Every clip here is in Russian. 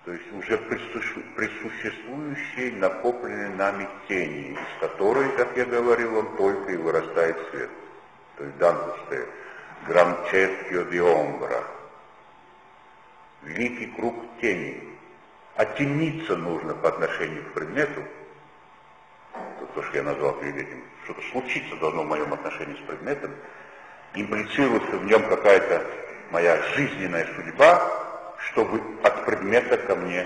то есть уже присуществующей накопленной нами тени, из которой, как я говорил, он только и вырастает свет. То есть данное гранческио ди омбра, великий круг тени. Оттениться нужно по отношению к предмету, то, что я назвал перед этим, что-то случиться должно в моем отношении с предметом, имплицируется в нем какая-то моя жизненная судьба, чтобы от предмета ко мне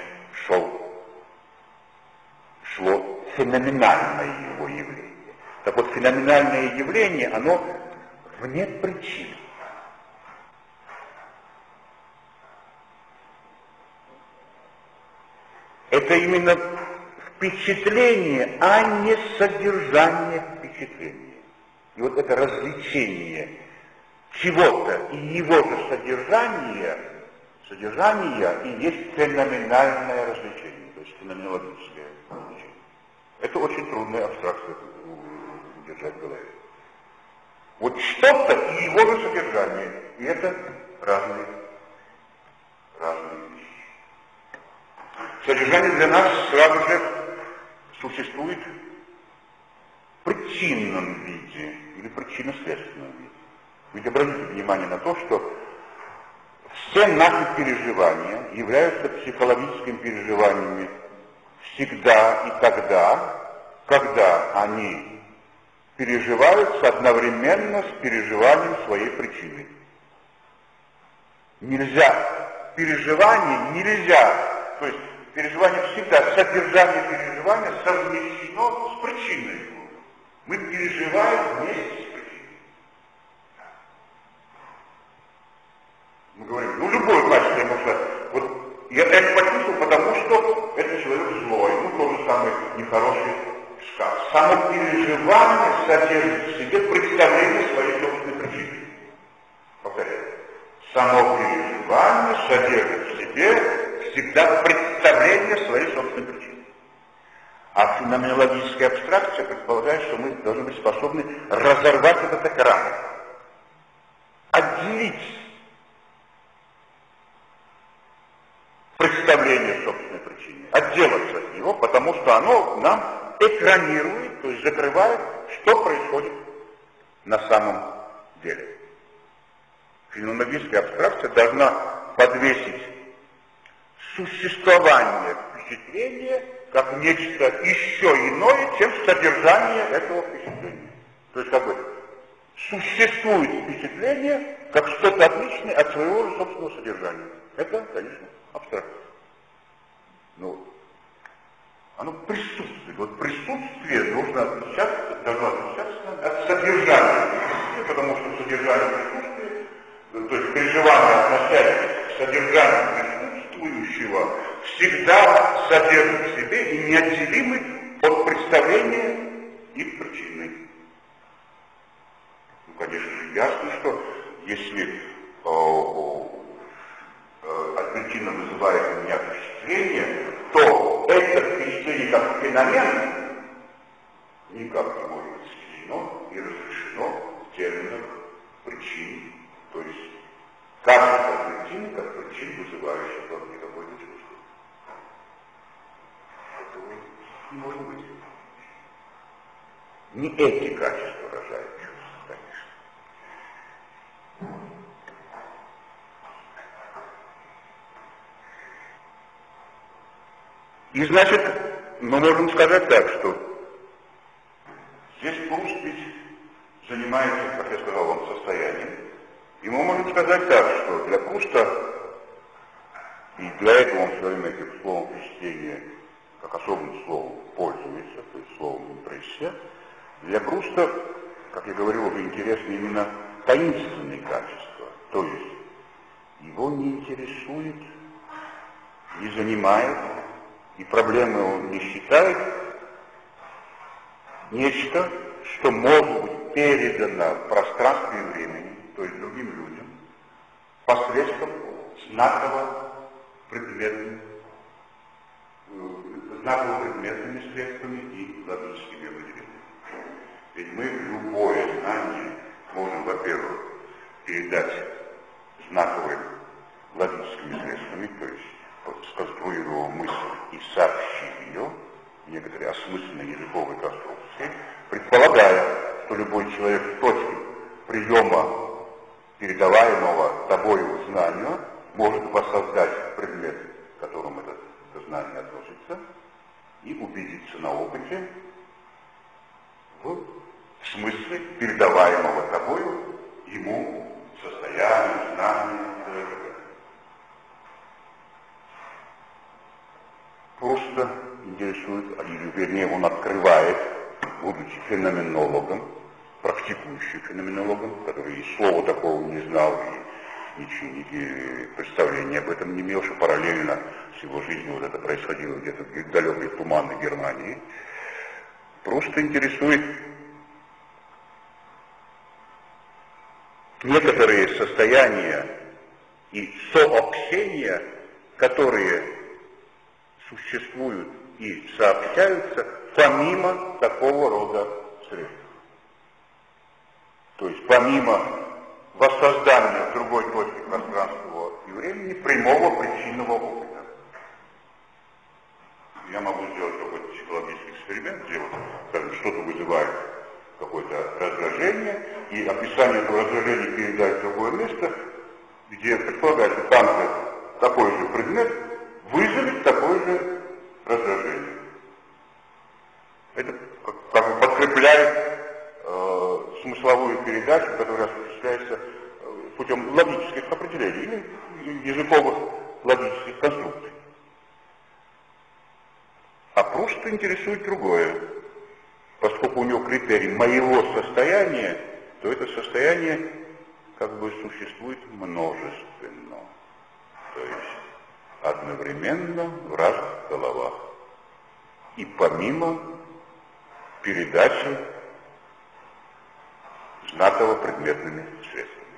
шло феноменальное его явление. Так вот, феноменальное явление, оно вне причин. Это именно впечатление, а не содержание впечатления. И вот это развлечение чего-то и его же содержания и есть феноменальное развлечение, то есть феноменологическое развлечение. Это очень трудная абстракция держать в голове. Вот что-то и его же содержание, и это разные вещи. Содержание для нас сразу же существует в причинном виде или причинно-следственном виде. Ведь обратите внимание на то, что все наши переживания являются психологическими переживаниями всегда и тогда, когда они переживаются одновременно с переживанием своей причины. То есть переживание всегда, содержание переживания совмещено с причиной. Мы переживаем вместе с причиной. Мы говорим, любое качество, потому что вот я это почувствовал, потому что этот человек злой, тот же самый нехороший шкаф. Само переживание содержит в себе представление своей собственной причины. Повторяю. Само переживание содержит в себе всегда представление своей собственной причины. А феноменологическая абстракция предполагает, что мы должны быть способны разорвать этот экран, отделить представление собственной причины, отделаться от него, потому что оно нам экранирует, то есть закрывает, что происходит на самом деле. Феноменологическая абстракция должна подвесить существование впечатления как нечто еще иное, чем содержание этого впечатления. То есть как бы существует впечатление как что-то отличное от своего же собственного содержания. Это, конечно, абстракция. Но оно присутствует. Вот присутствие должно отличаться от содержания, потому что содержание присутствия, то есть переживание, относящееся к содержанию присутствующего, всегда содержит в себе и неотделимый от представления и причины. Конечно же, ясно, что если от причины вызывает у меня впечатление, то это впечатление как феномен никак не может быть сведено и разрешено в терминах причин, то есть качество причины как причин, вызывающих во мне какое-то чувство. Этого не может быть. Не эти качества рожают чувства, конечно. И значит, мы можем сказать так, что здесь Пруст ведь занимается, как я сказал вам, состоянием. И мы можем сказать так, что для Пруста, и для этого он все время этим словом впечатление, как особым словом, пользуется, то есть словом импрессия, для Пруста, как я говорил, уже интересны именно таинственные качества. То есть его не интересует, не занимает, и проблемы он не считает нечто, что может быть передано в пространстве и времени, то есть другим людям, посредством знаково-предметными средствами и логическими выделениями. Ведь мы любое знание можем, во-первых, передать знаковыми логическими средствами, то есть сконструировал мысль и сообщил ее, некоторые осмысленные языковые конструкции, предполагая, что любой человек в точке приема передаваемого тобою знанию может воссоздать предмет, к которому это знание относится, и убедиться на опыте в смысле передаваемого тобою ему состояния, знания и т.д. Просто интересует, или вернее он открывает, будучи феноменологом, практикующим феноменологом, который и слова такого не знал, и ничего, и представления об этом не имел, что параллельно с его жизнью вот это происходило где-то в далекой туманной Германии, просто интересует некоторые состояния и сообщения, которые существуют и сообщаются помимо такого рода средств. То есть помимо воссоздания в другой точке пространства и времени прямого причинного опыта. Я могу сделать какой-то психологический эксперимент, где вот, скажем, что-то вызывает какое-то раздражение, и описание этого раздражения передать в другое место, где предполагается, что там же такой же предмет вызовет такое же раздражение. Это как бы подкрепляет смысловую передачу, которая осуществляется путем логических определений или языковых логических конструкций. А просто интересует другое. Поскольку у него критерий моего состояния, то это состояние как бы существует множественно. То есть одновременно в разных головах. И помимо передачи знаково предметными средствами.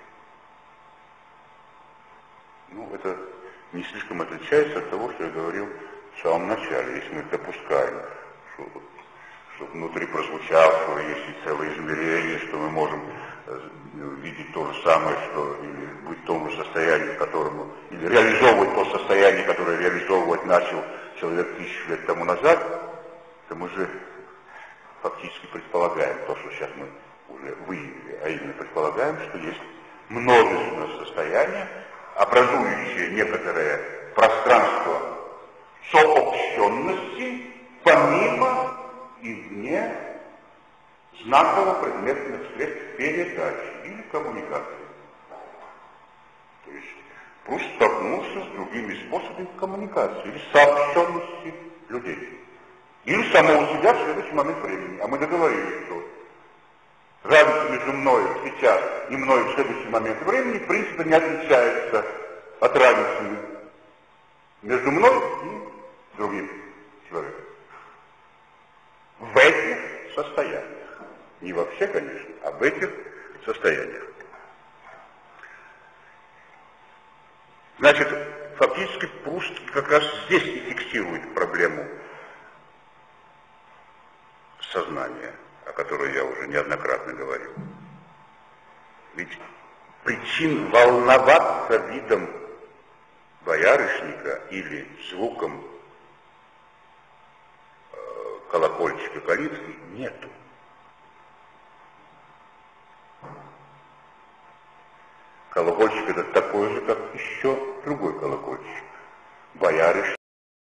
Ну, это не слишком отличается от того, что я говорил в самом начале. Если мы допускаем, что внутри прозвучавшего есть и целое измерение, что мы можем видеть то же самое, что или быть в том же состоянии, в котором, или реализовывать то состояние, которое реализовывать начал человек 1000 лет тому назад, то мы же фактически предполагаем то, что сейчас мы уже выявили, а именно предполагаем, что есть множественное состояние, образующее некоторое пространство сообщенности помимо и вне знаково предметных средств передачи или коммуникации. То есть просто столкнулся с другими способами коммуникации или сообщенности людей. Или самого себя в следующий момент времени. А мы договорились, что разница между мною сейчас и мною в следующий момент времени в принципе не отличается от разницы между мной и другим человеком. В этих состояниях. Не вообще, конечно, а в этих состояниях. Значит, фактически Пруст как раз здесь и фиксирует проблему сознания, о которой я уже неоднократно говорил. Ведь причин волноваться видом боярышника или звуком колокольчика калитки нету. Колокольчик это такой же, как еще другой колокольчик. Боярышник